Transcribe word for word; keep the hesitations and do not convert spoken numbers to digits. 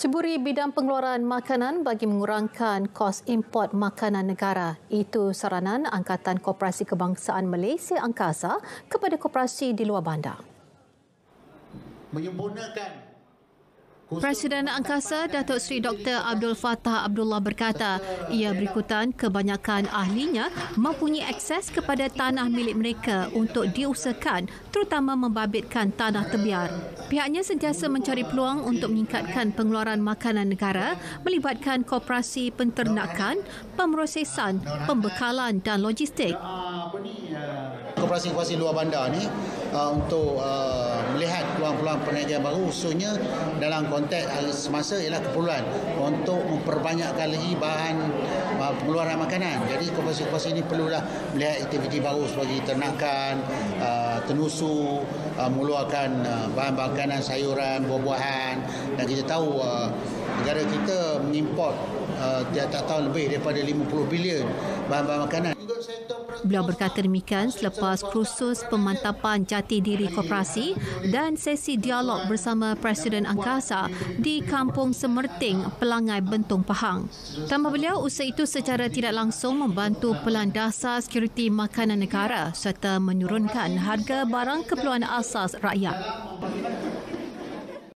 Ceburi bidang pengeluaran makanan bagi mengurangkan kos import makanan negara. Itu saranan Angkatan Koperasi Kebangsaan Malaysia Angkasa kepada koperasi di luar bandar. Menyempurnakan Presiden Angkasa Datuk Seri Doktor Abdul Fattah Abdullah berkata ia berikutan kebanyakan ahlinya mempunyai akses kepada tanah milik mereka untuk diusahakan, terutama membabitkan tanah tebiar. Pihaknya sentiasa mencari peluang untuk meningkatkan pengeluaran makanan negara melibatkan koperasi penternakan, pemrosesan, pembekalan dan logistik. Koperasi-koperasi luar bandar ni uh, untuk uh, melihat peluang-peluang perniagaan baru, khususnya dalam konteks uh, semasa ialah keperluan untuk memperbanyakkan lagi bahan uh, pengeluaran makanan. Jadi koperasi-koperasi ini perlulah melihat aktiviti baru sebagai ternakan, uh, tenusu, uh, mengeluarkan uh, bahan makanan, sayuran, buah-buahan, dan kita tahu uh, negara kita mengimport uh, tiap-tiap tahun lebih daripada lima puluh bilion bahan-bahan makanan. Beliau berkata demikian selepas kursus pemantapan jati diri koperasi dan sesi dialog bersama Presiden Angkasa di Kampung Semerting, Pelangai, Bentong, Pahang. Tambah beliau, usaha itu secara tidak langsung membantu pelan dasar sekuriti makanan negara serta menurunkan harga barang keperluan asas rakyat.